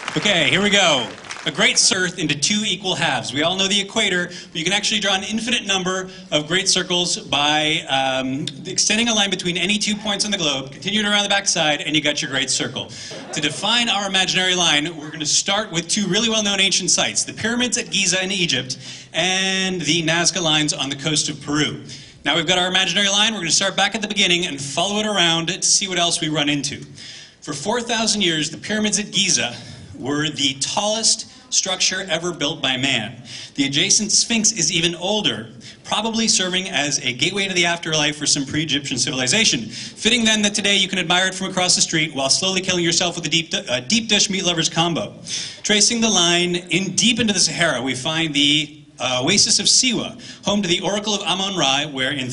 Okay, here we go. A great Earth into two equal halves. We all know the equator, but you can actually draw an infinite number of great circles by extending a line between any 2 points on the globe, continuing around the backside, and you got your great circle. To define our imaginary line, we're going to start with two really well-known ancient sites, the pyramids at Giza in Egypt and the Nazca lines on the coast of Peru. Now we've got our imaginary line, we're going to start back at the beginning and follow it around to see what else we run into. For 4,000 years, the pyramids at Giza were the tallest structure ever built by man. The adjacent Sphinx is even older, probably serving as a gateway to the afterlife for some pre-Egyptian civilization. Fitting then that today you can admire it from across the street while slowly killing yourself with a deep dish meat lovers combo. Tracing the line deep into the Sahara, we find the oasis of Siwa, home to the Oracle of Amun Ra, where in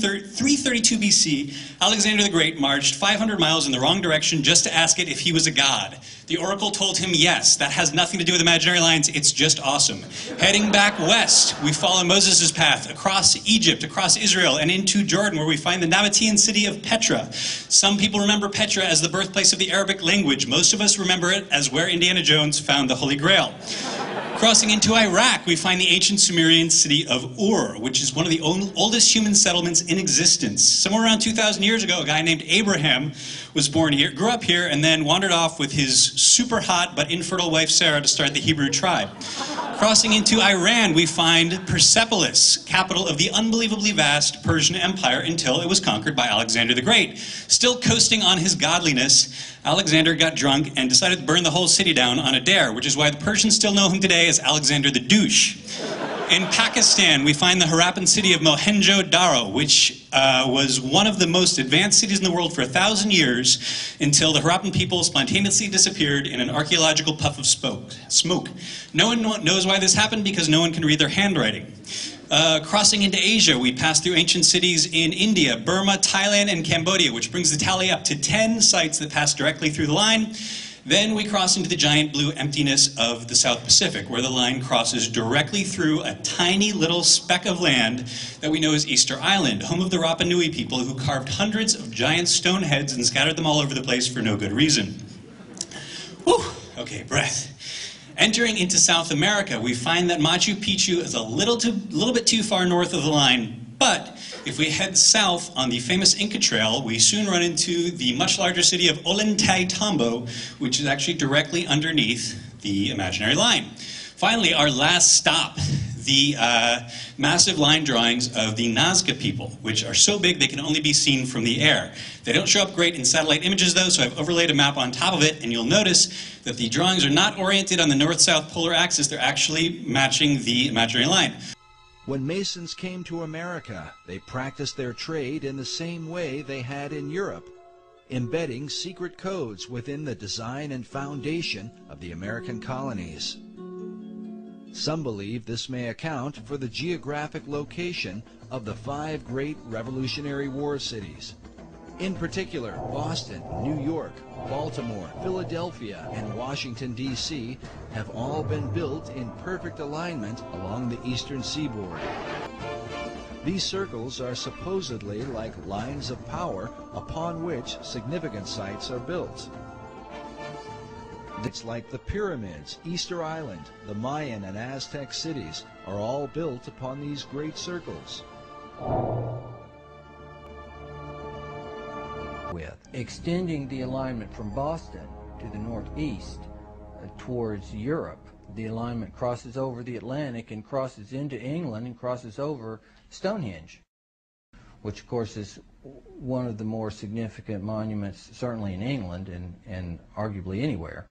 332 BC, Alexander the Great marched 500 miles in the wrong direction just to ask it if he was a god. The Oracle told him yes, that has nothing to do with imaginary lines, it's just awesome. Heading back west, we follow Moses' path across Egypt, across Israel, and into Jordan, where we find the Nabatean city of Petra. Some people remember Petra as the birthplace of the Arabic language. Most of us remember it as where Indiana Jones found the Holy Grail. Crossing into Iraq, we find the ancient Sumerian city of Ur, which is one of the oldest human settlements in existence. Somewhere around 2,000 years ago, a guy named Abraham was born here, grew up here, and then wandered off with his super hot but infertile wife Sarah to start the Hebrew tribe. Crossing into Iran, we find Persepolis, capital of the unbelievably vast Persian Empire until it was conquered by Alexander the Great. Still coasting on his godliness, Alexander got drunk and decided to burn the whole city down on a dare, which is why the Persians still know him today as Alexander the Douche. In Pakistan, we find the Harappan city of Mohenjo-Daro, which was one of the most advanced cities in the world for 1,000 years until the Harappan people spontaneously disappeared in an archaeological puff of smoke. No one knows why this happened because no one can read their handwriting. Crossing into Asia, we pass through ancient cities in India, Burma, Thailand, and Cambodia, which brings the tally up to 10 sites that pass directly through the line. Then we cross into the giant blue emptiness of the South Pacific, where the line crosses directly through a tiny little speck of land that we know as Easter Island, home of the Rapa Nui people who carved hundreds of giant stone heads and scattered them all over the place for no good reason. Whew, okay, breath. Entering into South America, we find that Machu Picchu is a little bit too far north of the line, but if we head south on the famous Inca Trail, we soon run into the much larger city of Ollantaytambo, which is actually directly underneath the imaginary line. Finally, our last stop, the massive line drawings of the Nazca people, which are so big they can only be seen from the air. They don't show up great in satellite images though, so I've overlaid a map on top of it, and you'll notice that the drawings are not oriented on the north-south polar axis, they're actually matching the imaginary line. When Masons came to America, they practiced their trade in the same way they had in Europe, embedding secret codes within the design and foundation of the American colonies. Some believe this may account for the geographic location of the 5 great Revolutionary War cities. In particular, Boston, New York, Baltimore, Philadelphia, and Washington, D.C. have all been built in perfect alignment along the eastern seaboard. These circles are supposedly like lines of power upon which significant sites are built. It's like the pyramids, Easter Island, the Mayan and Aztec cities are all built upon these great circles. Extending the alignment from Boston to the northeast towards Europe, the alignment crosses over the Atlantic and crosses into England and crosses over Stonehenge, which of course is one of the more significant monuments certainly in England and arguably anywhere.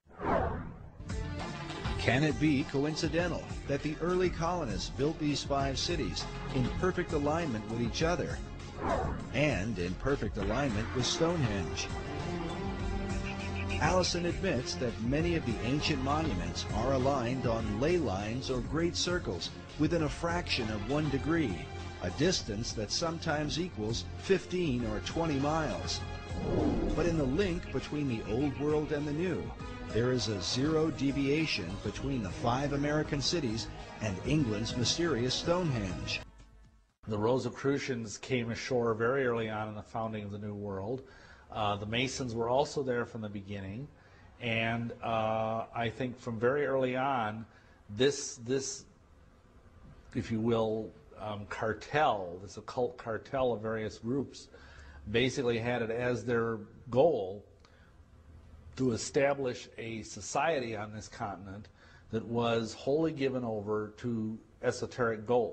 Can it be coincidental that the early colonists built these 5 cities in perfect alignment with each other and in perfect alignment with Stonehenge? Allison admits that many of the ancient monuments are aligned on ley lines or great circles within a fraction of 1 degree, a distance that sometimes equals 15 or 20 miles. But in the link between the old world and the new, there is a 0 deviation between the 5 American cities and England's mysterious Stonehenge. The Rosicrucians came ashore very early on in the founding of the New World. The Masons were also there from the beginning, And I think from very early on, this if you will, cartel, this occult cartel of various groups, basically had it as their goal to establish a society on this continent that was wholly given over to esoteric gold.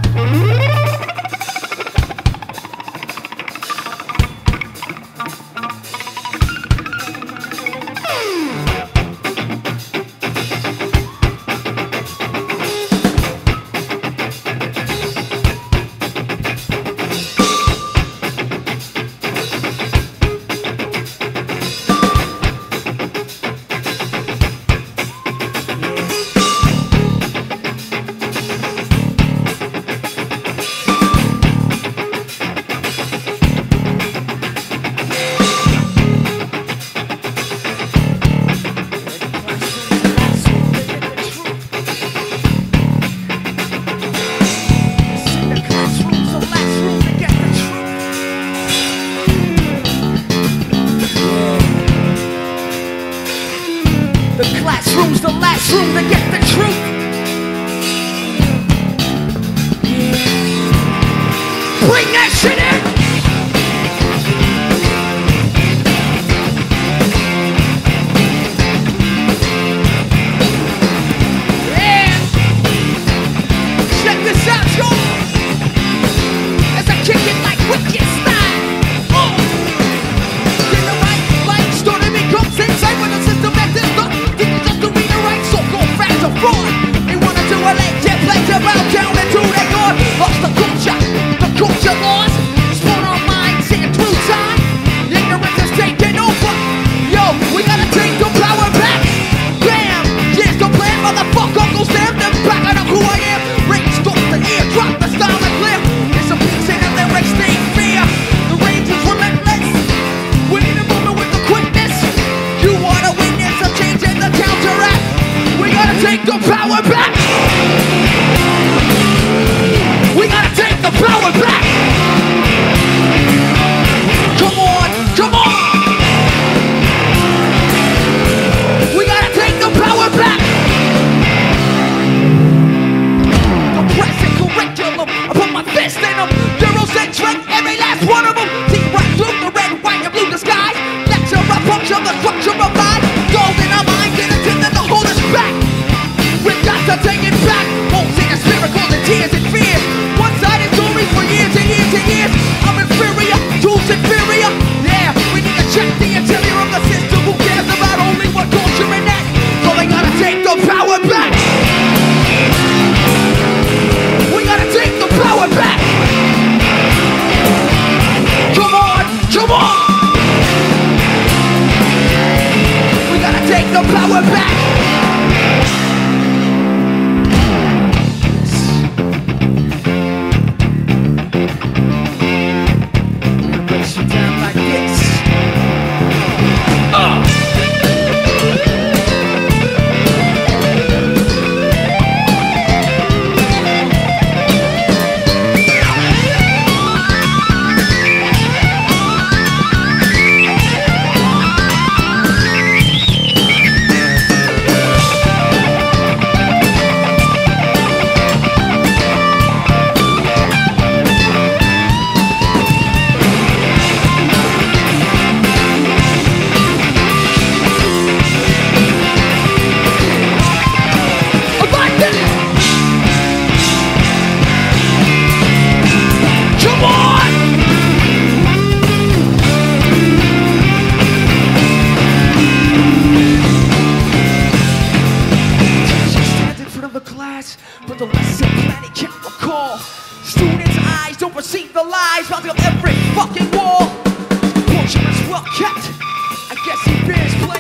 lies mounting up every fucking wall. Portrait is well kept. I guess he bears play.